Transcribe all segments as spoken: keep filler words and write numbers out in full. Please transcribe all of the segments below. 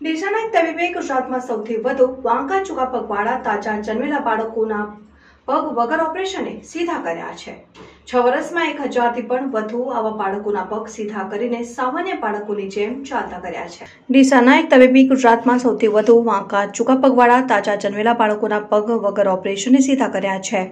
ડીસાના એક તબીબે ગુજરાતમાં સૌથી વધુ વાંકા ચૂકા પગવાળા તાજા જન્મેલા બાળકોના પગ વગર ઓપરેશને સીધા કર્યા છે। છ વર્ષમાં એક હજારથી પણ વધુ આવા બાળકોના પગ સીધા કરીને સામાન્ય બાળકોની જેમ ચાલતા કર્યા છે। ડીસાના એક તબીબે ગુજરાતમાં સૌથી વધુ વાંકા ચૂકા પગવાળા તાજા જન્મેલા બાળકોના પગ વગર ઓપરેશને સીધા કર્યા છે।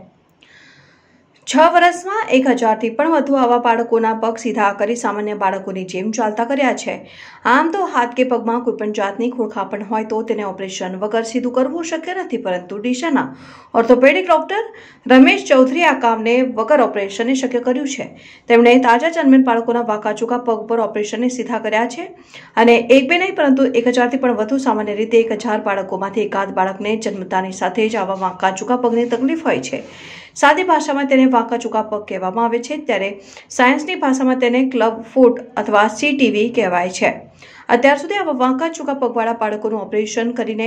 છ વર્ષમાં એક હજારથી પણ વધુ આવા બાળકોના પગ સીધા કરી સામાન્ય બાળકોની જેમ ચાલતા કર્યા છે। આમ તો હાથ કે પગમાં કોઈપણ જાતની ખોડખાપણ હોય તો તેને ઓપરેશન વગર સીધું કરવું શક્ય નથી, પરંતુ ડીસાના ઓર્થોપેડિક ડોક્ટર રમેશ ચૌધરીએ આ કામને વગર ઓપરેશને શક્ય કર્યું છે। તેમણે તાજા જન્મેલ બાળકોના વાંકા ચૂકા પગ પર ઓપરેશને સીધા કર્યા છે અને એક બે નહીં પરંતુ એક હજારથી પણ વધુ સામાન્ય રીતે એક હજાર બાળકોમાંથી એકાદ બાળકને જન્મતાની સાથે જ આવા વાંકા ચૂકા પગની તકલીફ હોય છે। સાદી ભાષામાં તેને વાંકા ચૂકા પગ કહેવામાં આવે છે, ત્યારે સાયન્સની ભાષામાં તેને ક્લબ ફૂટ અથવા સીટીવી કહેવાય છે। અત્યાર સુધી આવા વાંકા ચૂકા પગવાળા બાળકોનું ઓપરેશન કરીને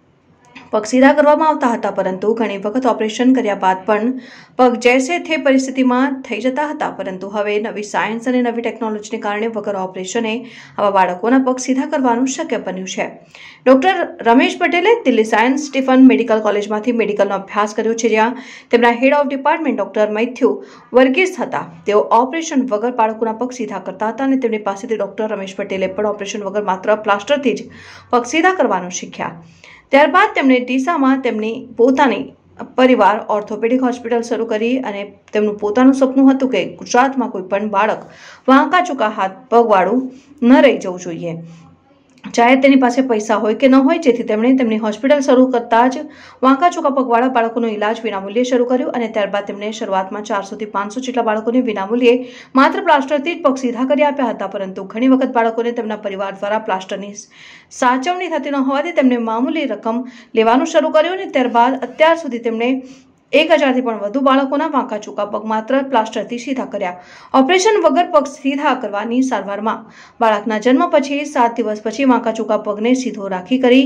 પગ સીધા કરવામાં આવતા હતા, પરંતુ ઘણી વખત ઓપરેશન કર્યા બાદ પણ પગ જૈસે તે પરિસ્થિતિમાં થઈ જતા હતા, પરંતુ હવે નવી સાયન્સ અને નવી ટેકનોલોજીને કારણે વગર ઓપરેશને આવા બાળકોના પગ સીધા કરવાનું શક્ય બન્યું છે। ડોક્ટર રમેશ પટેલે દિલ્હી સાયન્સ સ્ટીફન મેડિકલ કોલેજમાંથી મેડિકલનો અભ્યાસ કર્યો છે, જ્યાં તેમના head of department doctor Mathew Varghese હતા। તેઓ ઓપરેશન વગર બાળકોના પગ સીધા કરતા હતા અને તેમની પાસેથી ડોક્ટર રમેશ પટેલે પણ ઓપરેશન વગર માત્ર પ્લાસ્ટરથી જ પગ સીધા કરવાનું શીખ્યા। ત્યારબાદ તેમણે ડીસામાં તેમની પોતાની પરિવાર ઓર્થોપેડિક હોસ્પિટલ શરૂ કરી અને તેમનું પોતાનું સપનું હતું કે ગુજરાતમાં કોઈ પણ બાળક વાંકા ચૂકા હાથ પગવાળું ન રહી જવું જોઈએ, ચાહે તેની પાસે પૈસા હોય કે ન હોય, જેથી તેમણે તેમની હોસ્પિટલ શરૂ કરતા જ વાંકા ચૂકા પગવાળા બાળકોનો ઇલાજ વિનામૂલ્યે શરૂ કર્યો અને ત્યારબાદ તેમણે શરૂઆતમાં ચારસોથી પાંચસો જેટલા બાળકોને વિનામૂલ્યે માત્ર પ્લાસ્ટરથી જ પગ સીધા કરી આપ્યા હતા, પરંતુ ઘણી વખત બાળકોને તેમના પરિવાર દ્વારા પ્લાસ્ટરની સાચવણી થતી ન હોવાથી તેમણે મામૂલી રકમ લેવાનું શરૂ કર્યું અને ત્યારબાદ અત્યાર સુધી તેમણે એક હજારથી પણ વધુ બાળકોના વાંકા ચૂકા પગ માત્ર પ્લાસ્ટરથી સીધા કર્યા। ઓપરેશન વગર પગ સીધા કરવાની સારવારમાં બાળકના જન્મ પછી સાત દિવસ પછી વાંકા ચૂકા પગને સીધો રાખી કરી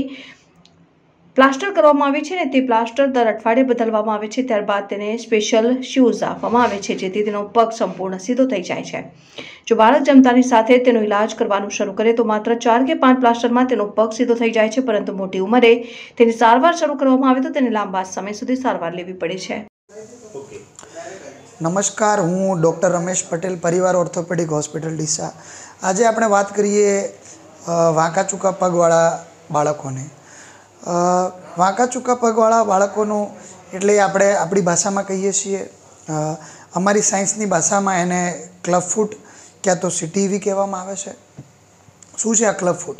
પ્લાસ્ટર કરવામાં આવે છે અને તે પ્લાસ્ટર દર અઠવાડિયે બદલવામાં આવે છે। ત્યારબાદ તેને સ્પેશિયલ શૂઝ આપવામાં આવે છે, જેથી તેનો પગ સંપૂર્ણ સીધો થઈ જાય છે। જો બાળક જમતાની સાથે તેનો ઇલાજ કરવાનું શરૂ કરે તો માત્ર ચાર કે પાંચ પ્લાસ્ટરમાં તેનો પગ સીધો થઈ જાય છે, પરંતુ મોટી ઉંમરે તેની સારવાર શરૂ કરવામાં આવે તો તેને લાંબા સમય સુધી સારવાર લેવી પડે છે। નમસ્કાર, હું ડૉક્ટર રમેશ પટેલ, પરિવાર ઓર્થોપેડિક હોસ્પિટલ ડીસા। આજે આપણે વાત કરીએ વાંકા ચૂકા પગવાળા બાળકોને। વાંકા ચૂકા પગવાળા બાળકોનું એટલે આપણે આપણી ભાષામાં કહીએ છીએ, અમારી સાયન્સની ભાષામાં એને ક્લબ ફૂટ ક્યાં તો સીટીવી કહેવામાં આવે છે। શું છે આ ક્લબ ફૂટ?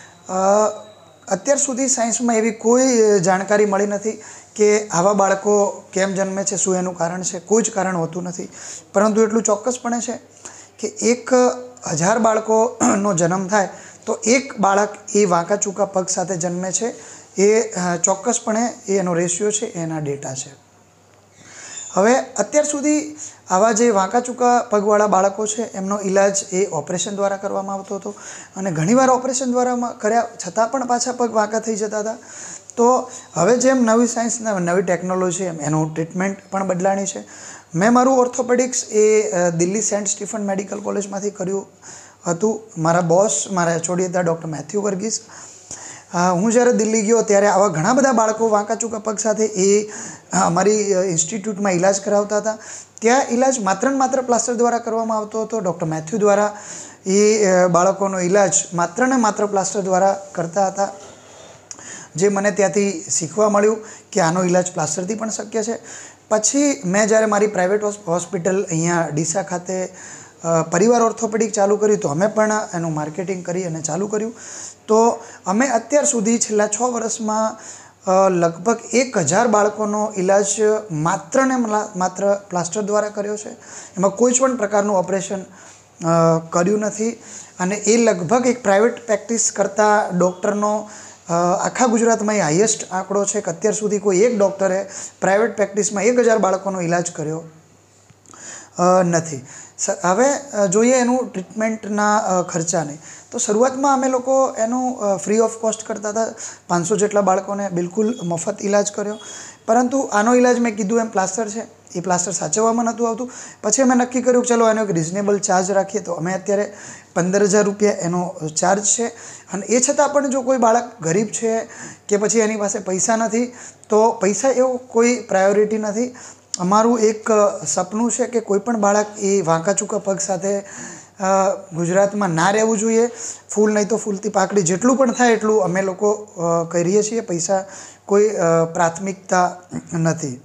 અત્યાર સુધી સાયન્સમાં એવી કોઈ જાણકારી મળી નથી કે આવા બાળકો કેમ જન્મે છે, શું એનું કારણ છે। કોઈ જ કારણ હોતું નથી, પરંતુ એટલું ચોક્કસપણે છે કે એક હજાર બાળકોનો જન્મ થાય તો એક બાળક એ વાંકા ચૂકા પગ સાથે જન્મે છે, એ ચોક્કસપણે એનો રેશિયો છે, એના ડેટા છે। હવે અત્યાર સુધી આવા જે વાંકા ચૂકા પગવાળા બાળકો છે એમનો ઇલાજ એ ઓપરેશન દ્વારા કરવામાં આવતો હતો અને ઘણીવાર ઓપરેશન દ્વારા કર્યા છતાં પણ પાછા પગ વાંકા થઈ જતા હતા। તો હવે જેમ નવી સાયન્સ નવી ટેકનોલોજી એમ એનું ટ્રીટમેન્ટ પણ બદલાણી છે। મેં મારું ઓર્થોપેડિક્સ એ દિલ્હી સેન્ટ સ્ટીફન મેડિકલ કોલેજમાંથી કર્યું હતું। મારા બોસ મારા એચઓડી હતા ડૉક્ટર મેથ્યુ વર્ગીસ। હું જ્યારે દિલ્હી ગયો ત્યારે આવા ઘણા બધા બાળકો વાંકા ચૂકા પગ સાથે એ અમારી ઇન્સ્ટિટ્યૂટમાં ઇલાજ કરાવતા હતા। ત્યાં ઇલાજ માત્ર ને માત્ર પ્લાસ્ટર દ્વારા કરવામાં આવતો હતો। ડૉક્ટર મેથ્યુ દ્વારા એ બાળકોનો ઇલાજ માત્ર ને માત્ર પ્લાસ્ટર દ્વારા કરતા હતા, જે મને ત્યાંથી શીખવા મળ્યું કે આનો ઇલાજ પ્લાસ્ટરથી પણ શક્ય છે। પછી મેં જ્યારે મારી પ્રાઇવેટ હોસ્પિટલ અહીંયા ડીસા ખાતે પરિવાર ઓર્થોપેડિક ચાલુ કર્યું તો અમે પણ એનું માર્કેટિંગ કરી અને ચાલુ કર્યું। તો અમે અત્યાર સુધી છેલ્લા છ વર્ષમાં લગભગ એક હજાર બાળકોનો ઇલાજ માત્ર ને માત્ર પ્લાસ્ટર દ્વારા કર્યો છે। એમાં કોઈ જ પણ પ્રકારનું ઓપરેશન કર્યું નથી અને એ લગભગ એક પ્રાઇવેટ પ્રેક્ટિસ કરતા ડૉક્ટરનો આખા ગુજરાતમાં એ હાઈએસ્ટ આંકડો છે કે અત્યાર સુધી કોઈ એક ડૉક્ટરે પ્રાઇવેટ પ્રેક્ટિસમાં એક હજાર બાળકોનો ઇલાજ કર્યો નથી। હવે જોઈએ એનું ટ્રીટમેન્ટના ખર્ચાને, તો શરૂઆતમાં અમે લોકો એનું ફ્રી ઓફ કોસ્ટ કરતા હતા। પાંચસો જેટલા બાળકોને બિલકુલ મફત ઇલાજ કર્યો, પરંતુ આનો ઇલાજ મેં કીધું એમ પ્લાસ્ટર છે એ પ્લાસ્ટર સાચવવામાં નહોતું આવતું. પછી અમે નક્કી કર્યું કે ચલો એનો એક રિઝનેબલ ચાર્જ રાખીએ. તો અમે અત્યારે પંદર હજાર રૂપિયા એનો ચાર્જ છે. અને એ છતાં પણ જો કોઈ બાળક ગરીબ છે કે પછી એની પાસે પૈસા નથી, તો પૈસા એવો કોઈ પ્રાયોરિટી નથી. અમારું એક સપનું છે કે કોઈ પણ બાળક એ વાંકા ચૂકા પગ સાથે ગુજરાતમાં ના રહેવું જોઈએ. ફૂલ નહીં તો ફૂલથી પાકડી, જેટલું પણ થાય એટલું અમે લોકો કરીએ છીએ. પૈસા કોઈ પ્રાથમિકતા નથી.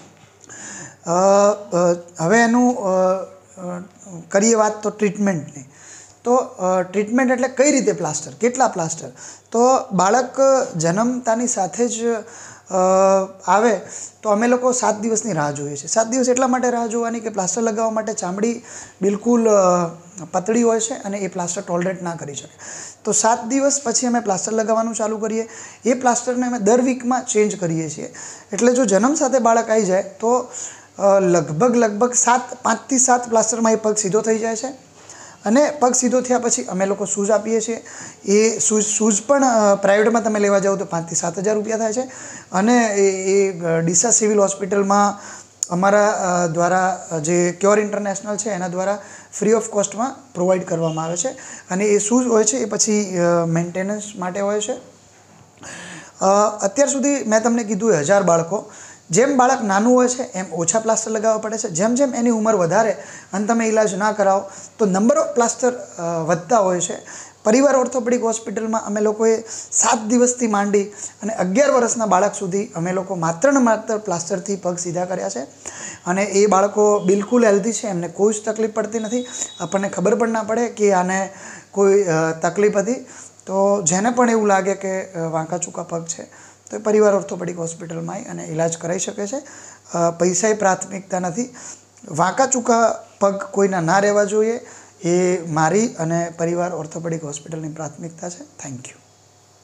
હવે એનું કરીએ વાત તો ટ્રીટમેન્ટની. તો ટ્રીટમેન્ટ એટલે કઈ રીતે પ્લાસ્ટર, કેટલા પ્લાસ્ટર? તો બાળક જન્મતાની સાથે જ આવે તો અમે લોકો સાત દિવસની રાહ જોઈએ છીએ. સાત દિવસ એટલા માટે રાહ જોવાની કે પ્લાસ્ટર લગાવવા માટે ચામડી બિલકુલ પતળી હોય છે અને એ પ્લાસ્ટર ટોલરેટ ના કરી શકે. તો સાત દિવસ પછી અમે પ્લાસ્ટર લગાવવાનું ચાલુ કરીએ. એ પ્લાસ્ટરને અમે દર વીકમાં ચેન્જ કરીએ છીએ. એટલે જો જન્મ સાથે બાળક આવી જાય તો લગભગ લગભગ સાત પાંચથી સાત પ્લાસ્ટરમાં એ પગ સીધો થઈ જાય છે. અને પગ સીધો થયા પછી અમે લોકો શૂઝ આપીએ છીએ. એ શૂઝ શૂઝ પણ પ્રાઇવેટમાં તમે લેવા જાઓ તો પાંચથી સાત હજાર રૂપિયા થાય છે. અને એ એ ડીસા સિવિલ હોસ્પિટલમાં અમારા દ્વારા જે ક્યોર ઇન્ટરનેશનલ છે એના દ્વારા ફ્રી ઓફ કોસ્ટમાં પ્રોવાઈડ કરવામાં આવે છે. અને એ શૂઝ હોય છે એ પછી મેન્ટેનન્સ માટે હોય છે. અત્યાર સુધી મેં તમને કીધું એ હજાર બાળકો. જેમ બાળક નાનું હોય છે એમ ઓછા પ્લાસ્ટર લગાવવા પડે છે. જેમ જેમ એની ઉંમર વધારે અને તમે ઇલાજ ના કરાવો તો નંબર ઓફ પ્લાસ્ટર વધતા હોય છે. પરિવાર ઓર્થોપેડિક હોસ્પિટલમાં અમે લોકોએ સાત દિવસથી માંડી અને અગિયાર વર્ષના બાળક સુધી અમે લોકો માત્ર ને માત્ર પ્લાસ્ટરથી પગ સીધા કર્યા છે. અને એ બાળકો બિલકુલ હેલ્ધી છે, એમને કોઈ જ તકલીફ પડતી નથી. આપણને ખબર પણ ના પડે કે આને કોઈ તકલીફ હતી. તો જેને પણ એવું લાગે કે વાંકા ચૂકા પગ છે તો એ પરિવાર ઓર્થોપેડિક હોસ્પિટલમાં આવી અને ઇલાજ કરાવી શકે છે. પૈસાએ પ્રાથમિકતા નથી. વાંકા ચૂકા પગ કોઈના ના રહેવા જોઈએ એ મારી અને પરિવાર ઓર્થોપેડિક હોસ્પિટલની પ્રાથમિકતા છે. Thank you.